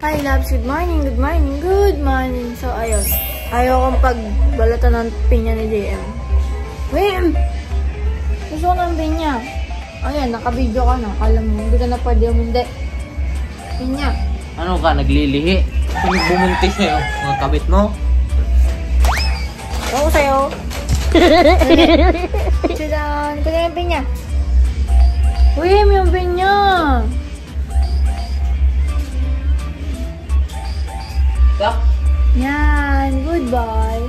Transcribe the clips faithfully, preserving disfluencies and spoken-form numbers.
Hi loves, good morning, good morning, good morning. So ayun, ayaw kong pagbalatan ng pinya ni J M. Wait, gusto ko ng pinya. Ayan, naka-video ka na. Alam mo, hindi ka na pwede umundi. Pinya. Ano ka, naglilihi? Sino bumuntis sa'yo? Mga kabit mo? Ako sa'yo. Sidan, kunin yung pinya. Wait, yung pinya. Sak? Yan, goodbye.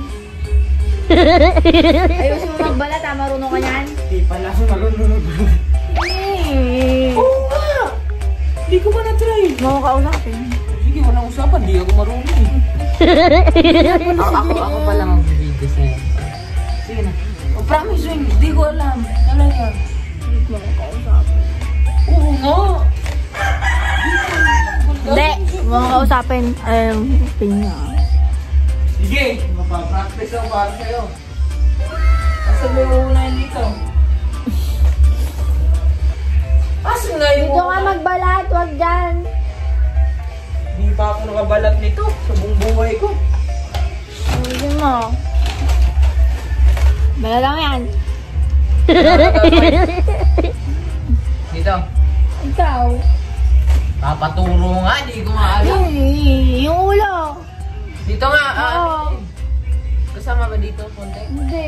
Ayusin mo magbalat ha, marunong ka yan? Hindi pala ako marunong magbalat. Eh. Oo nga! Hindi ko pa na-try. Mga kausapin. Sige, walang usapan. Hindi ako marunong eh. ako, ako, ako pala mag-video sa'yo. Sige na. Oh, promise ring, hindi ko alam. Talaga. Mga kausapin. Oo nga! Hindi, mga kausapin. Ayun, pinya. Sige, mapapractice ako para sa'yo. Asan mo yung unahin dito? Asan nga yung Dito ka magbalat, wag dyan. Hindi pa ako nakabalat nito sa buong buhay ko. Ayusin mo. Bala lang yan. Dito. Ikaw. Papaturo nga, di ko nga alam. Ay, yung ulo. Dito nga, ah. Oo. Kasama ba dito, konti? Hindi.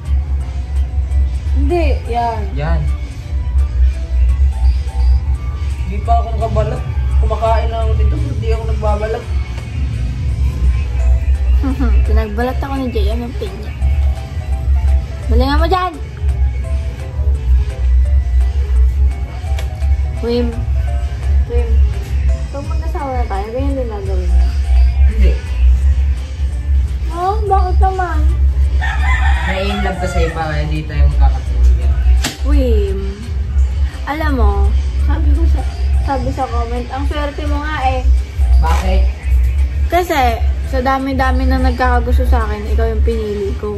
Hindi, yan. Yan. Hindi pa ako nakabalat. Kumakain lang ako dito, hindi ako nagbabalat. Pinagbalat ako ni J M ng pinya. Balingan mo dyan! Wim. Wim. Pag mag-asawa na tayo, ganyan din nagawin mo. Hindi. Oh, bakit naman? Nai-inlove ka sa iba, kaya di tayo magkakatulog yan. Wim. Alam mo, sabi ko sa, sabi sa comment, ang swerte mo nga eh. Bakit? Kasi, sa dami-dami na nagkakagusto sa akin, ikaw yung pinili ko.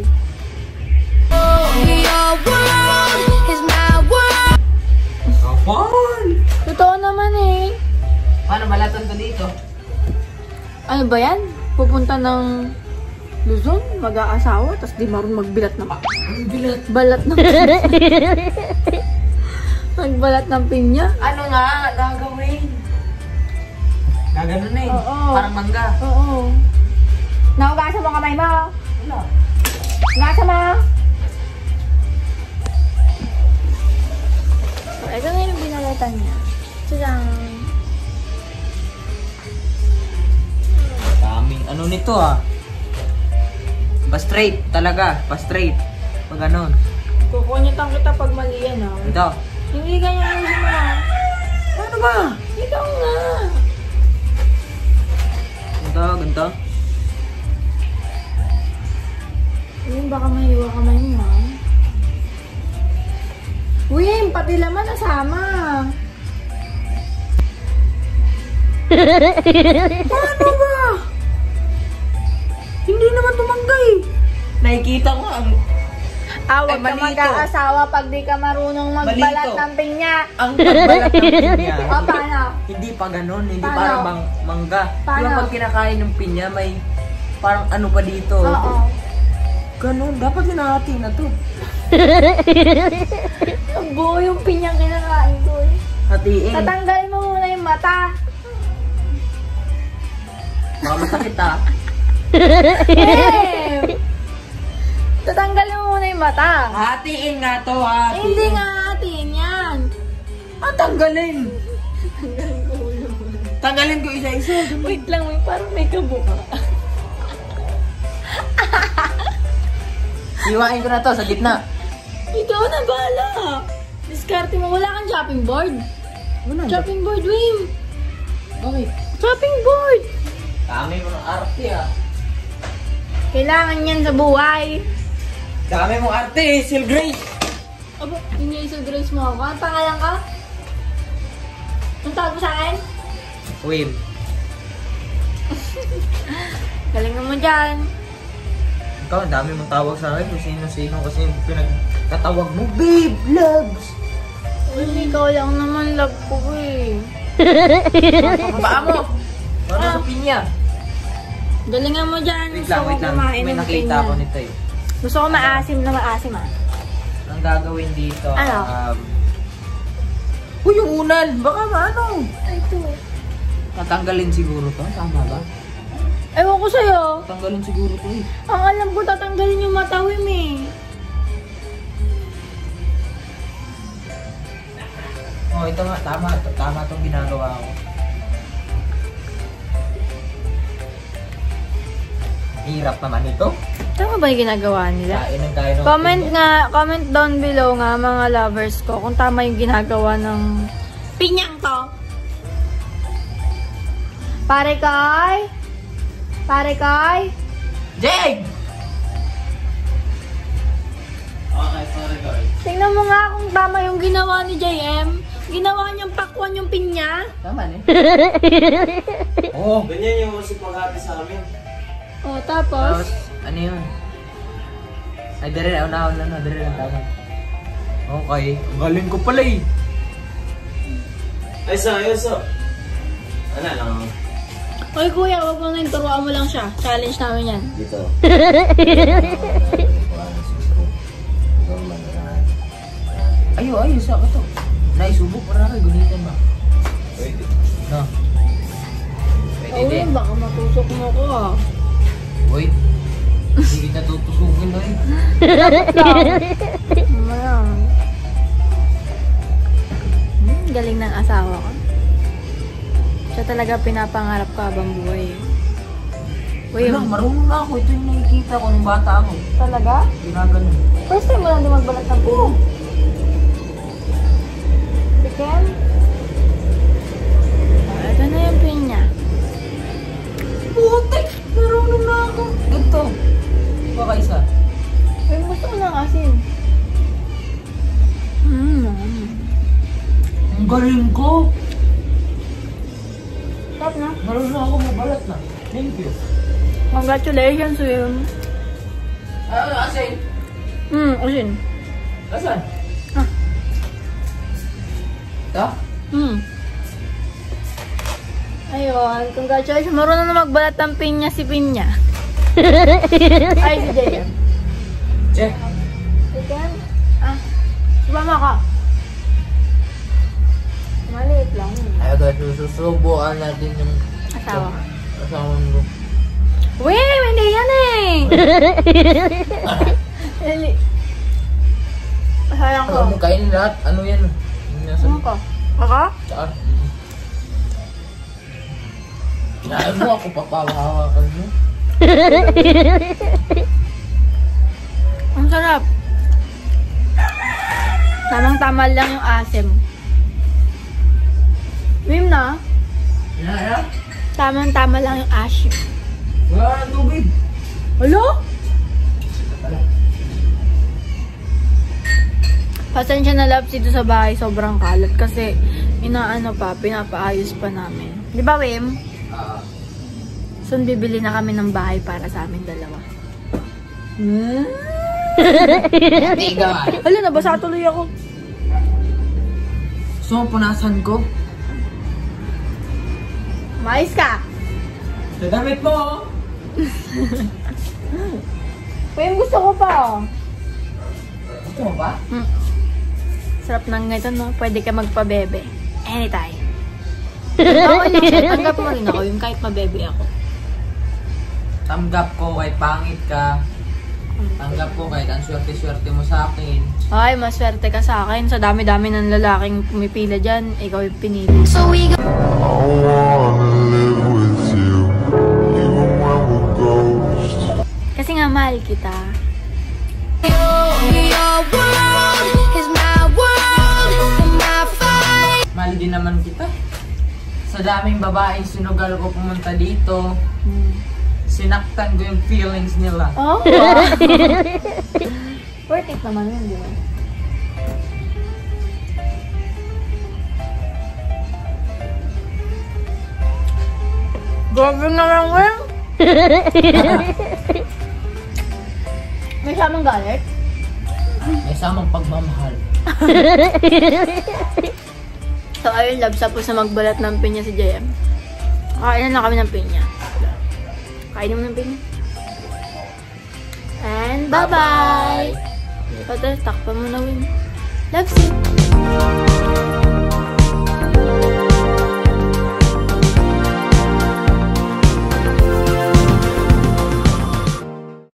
Kapal! Totoo naman eh. Paano balatan to dito? Ano ba yan? Pupunta ng Luzon, mag-aasawa, tapos di marunong magbilat ng Ang bilat. balat ng magbalat ng pinya. Ano nga gagawin? Gaganon na eh. Oo. Parang mangga. Oo. Naugasan mo kamay mo. Wala. Ugasan mo. Ito na yung binalatan niya. Tadang. Daming ano nito ah. Pa-straight talaga. Pa-straight. Pag ganon. Kukunyitan kita pag mali yan ah. Ito. Hindi ganyan ang mo. Ano ba? Ikaw nga. Ganito, ganito. Uy, baka mahiwa kamay mo ha. Uy, pati laman nasama. Paano ba? Hindi naman tumanggay. Nakikita ko ang... Awag ka Ay, mali ito. mag-aasawa pag di ka marunong magbalat Mali ito. ng pinya. Ang pagbalat ng pinya. O, paano? Hindi pa ganon. Hindi Paano? parang bang, mangga. Paano? Diba pag kinakain ng pinya, may parang ano pa dito. Oo. Ganon. Dapat hinahati na to. Ang buo yung pinyang kinakain ko eh. Hatiin. Tatanggalin mo muna yung mata. Baka masakit ah. Em! Tatanggalin mo muna yung mata. Hatiin nga to, hatiin. Hindi nga atin yan. Ah, tanggalin. Tanggalin ko isa-isa. Wait lang, may parang may kabuka. Iwain ko na to sa gitna. Ikaw na bala. Diskarte mo. Wala kang chopping board. Wala. Chopping board, Wim. Bakit? Chopping board. Dami mo ng arte ah. Kailangan yan sa buhay. Dami mong arte, Hazel Grace. Aba, hindi sa Grace mo ako. Ang pangalan ka? Ang tawag mo sa akin? Wim. Galingan mo dyan. Ikaw, ang dami mong tawag sa akin. Kung sino-sino kasi yung pinagkatawag mo. Babe, loves. Uy, ikaw lang naman love ko eh. Paa mo. Paano Ah. sa pinya? Galingan mo dyan. Wait Gusto lang, ko wait lang. kumain May ng nakita pinya. ako nito eh. Gusto ko maasim na maasim ah. Ang gagawin dito, Ano? um... Uy, yung unan! Baka maano? Ay, ito. Tatanggalin siguro to, tama ba? Ewan ko sa'yo. Tatanggalin siguro to eh. Ang alam ko, tatanggalin yung matawim eh. Oh, ito nga, tama. Tama itong ginagawa ko. Hirap naman ito. Tama ba yung ginagawa nila? Kain ng kain ng Comment pinya. nga, comment down below nga mga lovers ko kung tama yung ginagawa ng pinyang to. Pare Kai? Pare Kai? Jake! Okay, sorry guys. Tingnan mo nga kung tama yung ginawa ni J M. Ginawa niyang pakwan yung pinya. Tama eh. Oo. Ganyan yung supaghati sa amin. O, tapos? Tapos, ano yun? Ay, dire na, una na, na, dire na, tama. Okay. Ang galing ko pala eh. Ay, sa, ayos sa. Ano lang? Oy kuya, wag mo na yung turuan mo lang siya. Challenge namin yan. Dito. Ayo, ayo, sa ka to. Naisubok, marami, gunitan ba? Pwede. No. Pwede Oo, din. baka matusok mo ko ah. Wait. Hindi kita tutusukin na eh. Mamaya. Hmm, galing ng asawa ko. Siya talaga pinapangarap ko habang buhay. Uy, Wala, marunong na ako. Ito yung nakikita ko nung bata ako. talaga? Ginaganon. First time mo lang din magbalat ng pino. Chicken? Oh, ito na yung pinya. Putik! Marunong na ako. Ganito. Baka isa. Uy, gusto ko ng asin. Hmm. Ang galing ko. Stop na. Marunong na ako mabalat na. Thank you. Congratulations, Wim. Ano, asin? Hmm, asin. Asan? Ah. Ito? Hmm. Ayun, congratulations. Marunong na magbalat ng pinya si Pinya. Ay, si J M. Check. Chicken? Ah, sumama ka. Maliit lang. Ay, guys, susubukan natin yung Asawa. asawa mo. Wim, hindi yan eh. Dali. Sayang ko. Ano mo kainin lahat? Ano yan? Yung nasa Ano ko? Ako? saan? Ayaw mo ako papawahawakan mo. Ang sarap. Tamang-tama lang yung asim. Wim na. Yan, Tamang-tama lang yung asim. wala ng tubig. Hello? Pasensya na loves dito sa bahay, sobrang kalat kasi inaano pa, pinapaayos pa namin. Di ba, Wim? Ah, Soon bibili na kami ng bahay para sa amin dalawa. Hmm? tiga. Hala, nabasa tuloy ako. So, punasan ko. Mais ka! Sa damit mo! Wim, gusto ko pa, oh. Gusto mo ba? Hmm. Sarap ng ito, no? Pwede ka magpabebe. Anytime. Okay lang siya. Tanggap mo rin ako yung kahit mabebe ako. Tanggap ko kahit pangit ka. Tanggap ko kahit ang swerte-swerte mo sa akin. Ay, maswerte ka sa akin. Sa dami-dami ng lalaking pumipila dyan, ikaw yung pinili. So we go. I wanna live with you, even when we're ghosts. Kasi nga, mahal kita. Mahal din naman kita. Sa daming babaeng sinugal ko pumunta dito, Hmm. sinaktan ko yung feelings nila. Oh, wow. Worth it naman yun, di ba? Grabe naman, Wim. May samang galit? May samang pagmamahal. So, ayun, love, tapos na magbalat ng pinya si J M. Kain na kami ng pinya. Kain naman ng pinya. And bye-bye! Pati, takpan mo na, Win. Loves you!